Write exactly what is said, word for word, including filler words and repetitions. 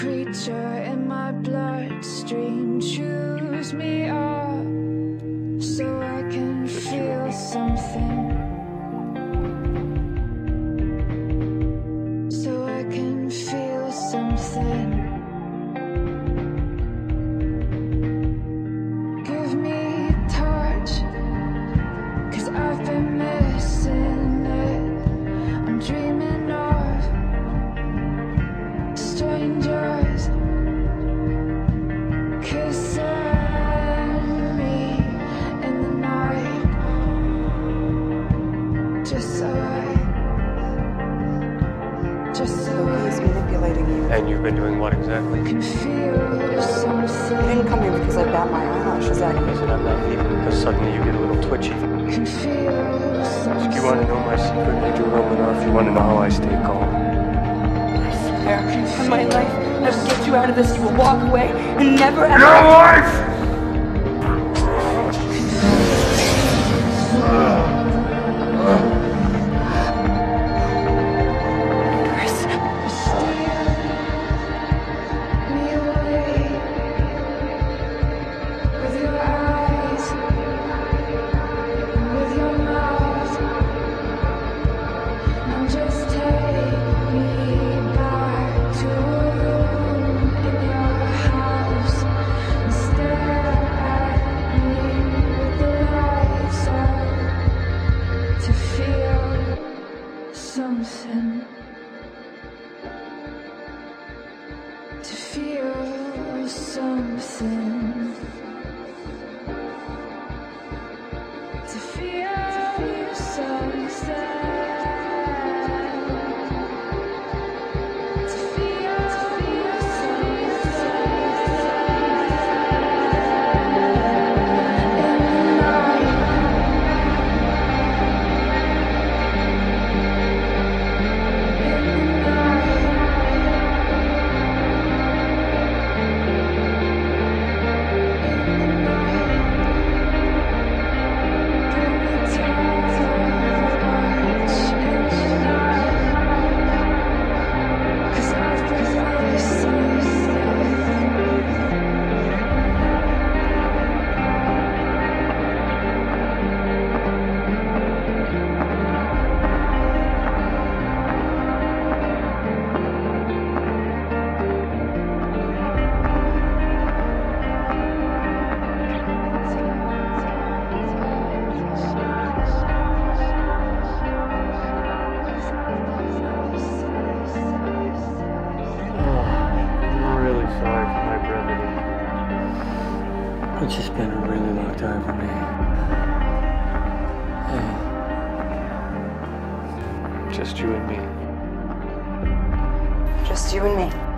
creature in my bloodstream chews me up so I can feel something, so I can feel something. Give me a touch, 'cause I've been missing it. I'm dreaming of strangers kissing me in the night, just so I, just so He's I manipulating you. And you've been doing what exactly? can feel something. You didn't come here because I bat my eyelash, is that you? Listen, I'm not leaving because suddenly you get a little twitchy. Can feel something. If you want to know my secret major Roman, or if you want to know how I stay calm. There, in my life, I will get you out of this. You will walk away and never ever. Your wife! Something to feel something to feel something to feel Sorry for my brevity. It's just been a really long time for me. Hey. Just you and me. Just you and me.